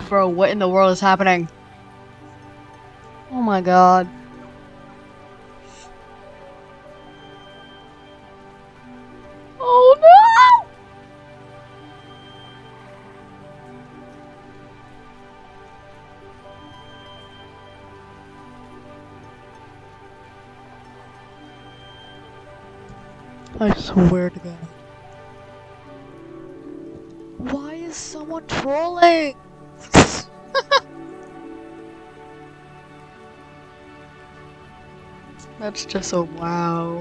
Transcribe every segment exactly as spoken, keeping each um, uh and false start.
bro, what in the world is happening? Oh my god. Oh no! I swear to God. Why is someone trolling? That's just a wow.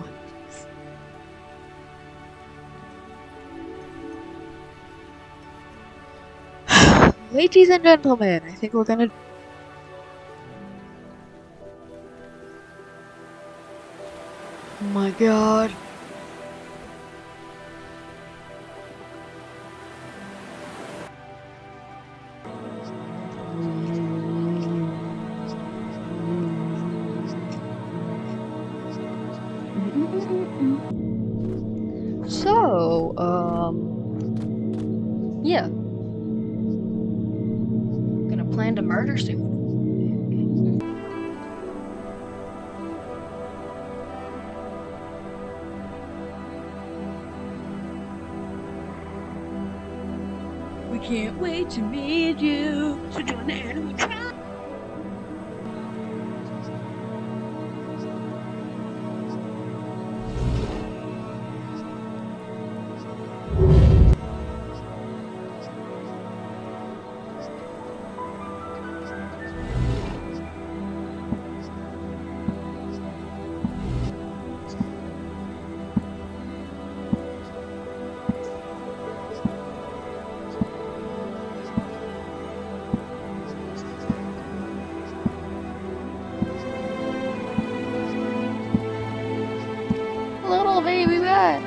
Ladies and gentlemen, I think we're gonna... Oh my god. So, um... yeah. Gonna plan to murder soon. We can't wait to meet you, so join the animal tribe. Little baby bat.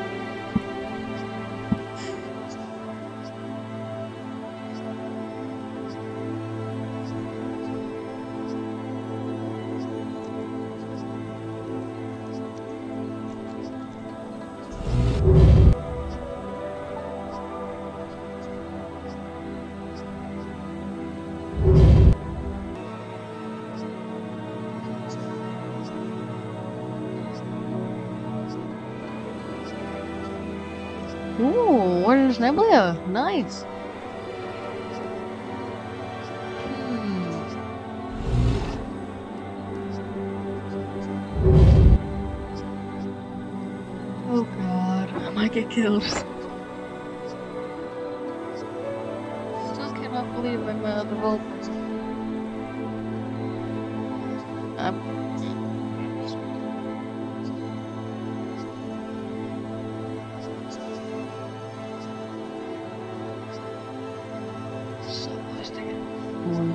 Ooh, where's Nebula? Nice. Hmm. Oh god, I might get killed. Still cannot believe I'm uh, the role. I'm so close to getting one.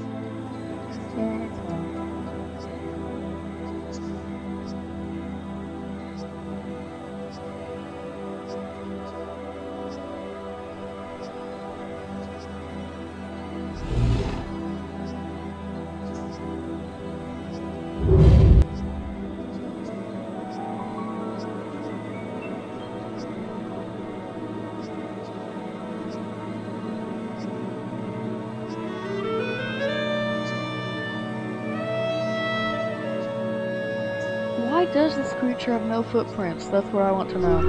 Why does this creature have no footprints? That's what I want to know.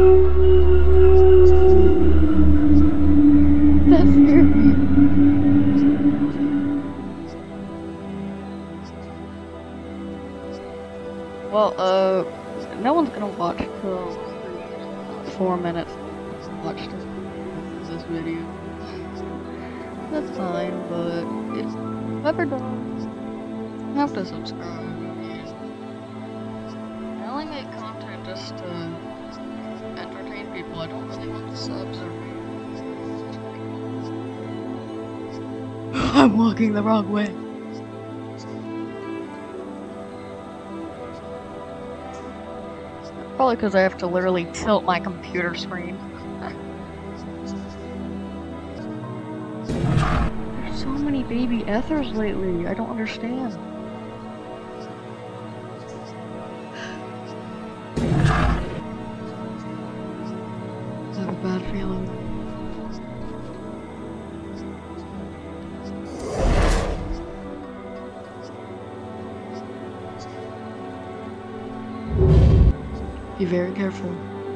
That scared me. Well, uh, no one's gonna watch till four minutes. Watch this video. That's fine, but if whoever does, have to subscribe. Make content just to entertain people. I don't really want the subs or I'm walking the wrong way. Probably because I have to literally tilt my computer screen. There's so many baby ethers lately. I don't understand. Bad feeling. Be very careful.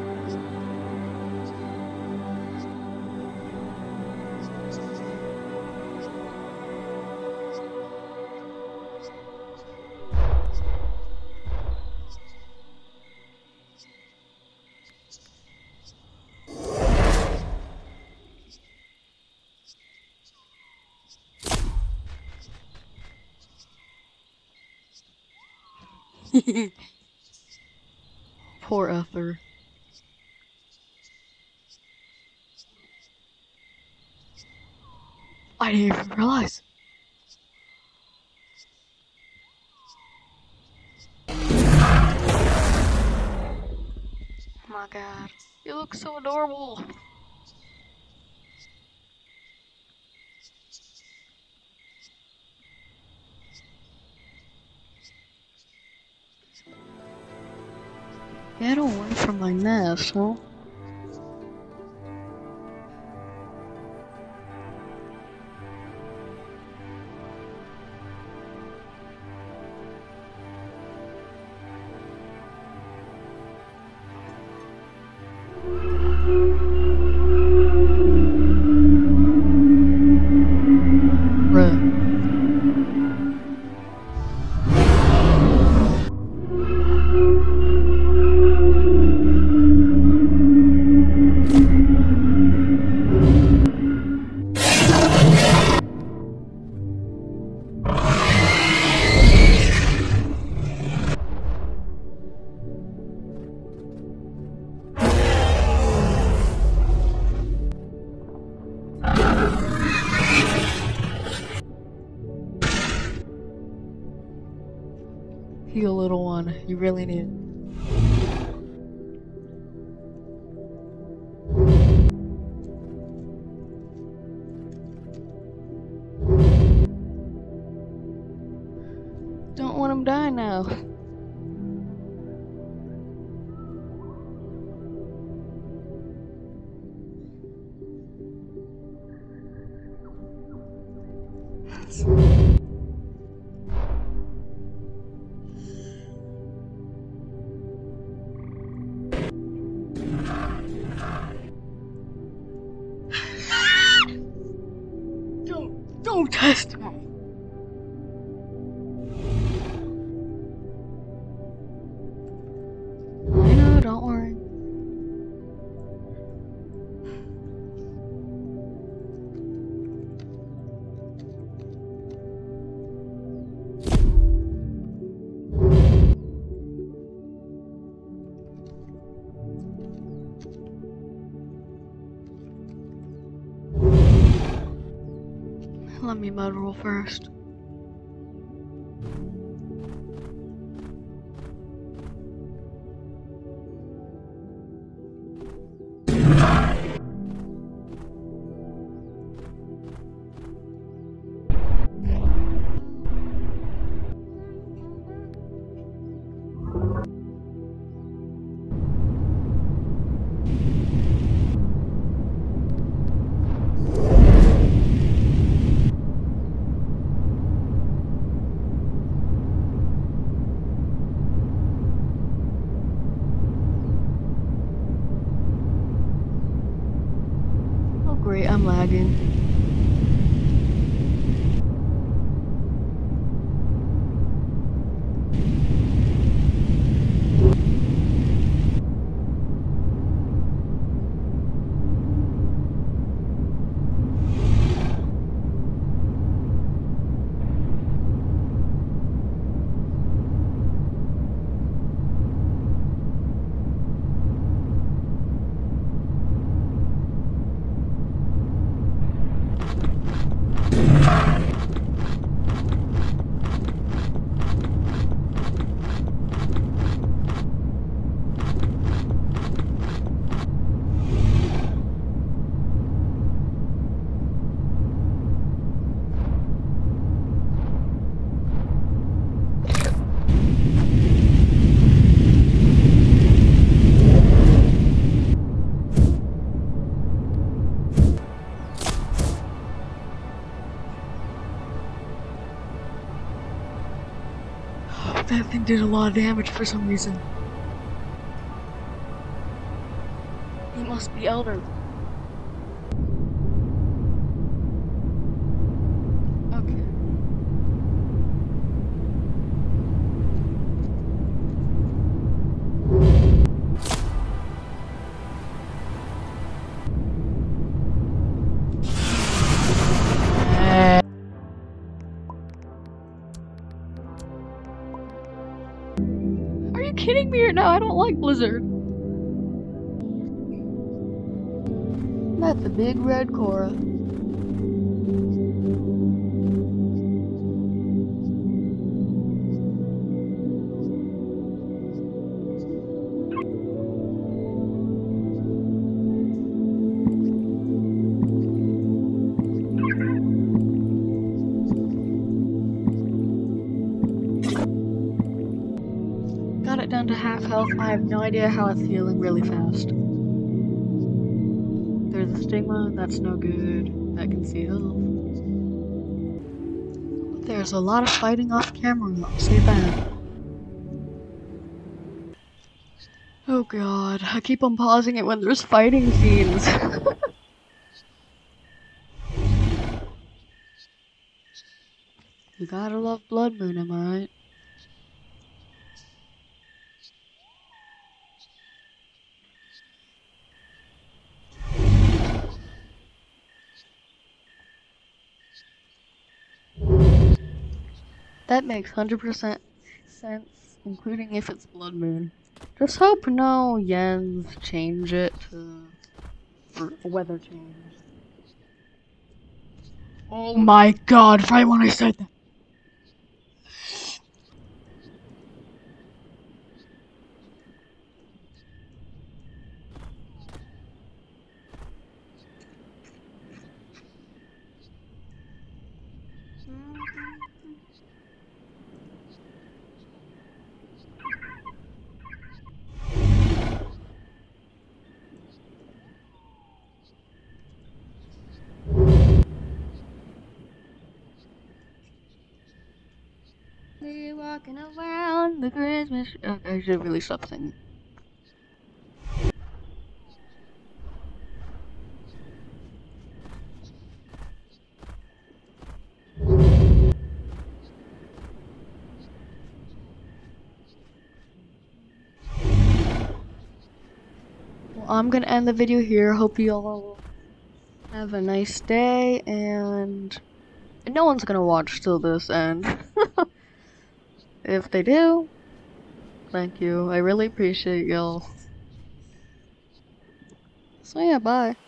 Poor Ether. I didn't even realize. Oh my god. You look so adorable. Get away from my nest, huh? You little one, you really need it. Don't want him dying now. Don't, don't test me. I know, don't worry. Let me mud roll first. Great, I'm lagging. That thing did a lot of damage for some reason. must be Elder. Okay. Are you kidding me right now? I don't like Blizzard. That's a big red Cora. Got it down to half health. I have no idea how it's healing really fast. There's a stigma, that's no good. That can see health. There's a lot of fighting off camera, I'll say that. Oh god, I keep on pausing it when there's fighting scenes. You gotta love Blood Moon, am I right? That makes one hundred percent sense, including if it's Blood Moon. Just hope no Yens change it to for weather change. Oh my god, right when I said that. We're walking around the Christmas. Okay, I should really stop singing. Well, I'm gonna end the video here. Hope you all have a nice day, and no one's gonna watch till this end. If they do, thank you. I really appreciate y'all. So yeah, bye.